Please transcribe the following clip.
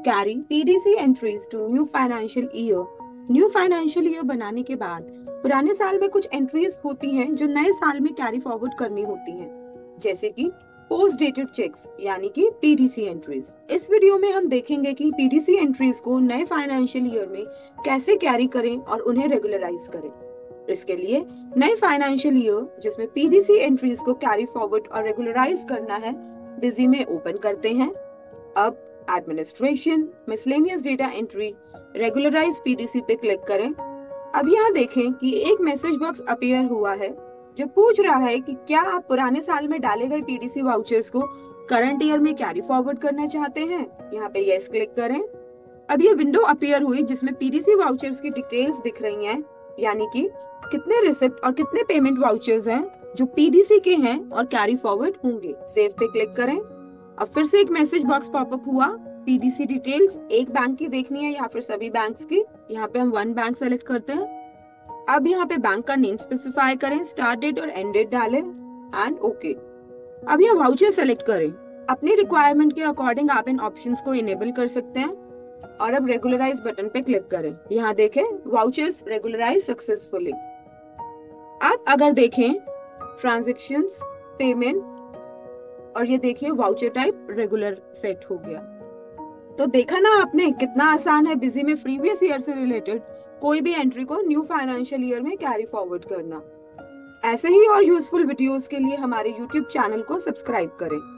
carry PDC entries to new financial year. New financial year बनाने के बाद पुराने साल में कुछ एंट्रीज होती हैं जो नए साल में कैरी फॉरवर्ड करनी होती हैं, जैसे कि पोस्ट डेटेड चेक्स यानी कि पीडीसी एंट्रीज। इस वीडियो में हम देखेंगे कि पीडीसी एंट्रीज को नए फाइनेंशियल ईयर में कैसे कैरी करें और उन्हें रेगुलराइज करें। इसके लिए नए फाइनेंशियल ईयर जिसमें पीडीसी एंट्रीज को कैरी फॉरवर्ड और रेगुलराइज करना है, बिजी में ओपन करते हैं। अब administration, miscellaneous data entry, regularise PDC पे क्लिक करें। अब यहाँ देखें कि एक मैसेज बॉक्स अपीयर हुआ है जो पूछ रहा है कि क्या आप पुराने साल में डाले गए पीडीसी वाउचर्स को करंट ईयर में कैरी फॉरवर्ड करना चाहते हैं। यहाँ पे यस क्लिक करें। अब ये विंडो अपीयर हुई जिसमें पीडीसी वाउचर्स की डिटेल्स दिख रही हैं, यानी कि कितने रिसिप्ट और कितने पेमेंट वाउचर्स हैं जो पीडीसी के हैं और कैरी फॉरवर्ड होंगे। सेव पे क्लिक करें। अब फिर से एक मैसेज बॉक्स पॉपअप हुआ, पीडीसी डिटेल्स एक बैंक की देखनी है या फिर सभी बैंक्स की। यहाँ पे हम वन बैंक सेलेक्ट करते हैं। अब यहाँ पे बैंक का नेम स्पेसिफाई करें, स्टार्ट डेट और एंड डेट डालें एंड ओके। अब यहाँ वाउचर सेलेक्ट करें। अपनी रिक्वायरमेंट के अकॉर्डिंग आप इन ऑप्शंस को इनेबल कर सकते हैं और अब रेगुलराइज बटन पे क्लिक करें। यहाँ देखें वाउचर्स रेगुलराइज सक्सेसफुली। अब अगर देखें ट्रांजैक्शंस, पेमेंट और ये देखिए वाउचर टाइप रेगुलर सेट हो गया। तो देखा ना आपने कितना आसान है बिजी में प्रीवियस ईयर से रिलेटेड कोई भी एंट्री को न्यू फाइनेंशियल ईयर में कैरी फॉरवर्ड करना। ऐसे ही और यूजफुल वीडियोस के लिए हमारे YouTube चैनल को सब्सक्राइब करें।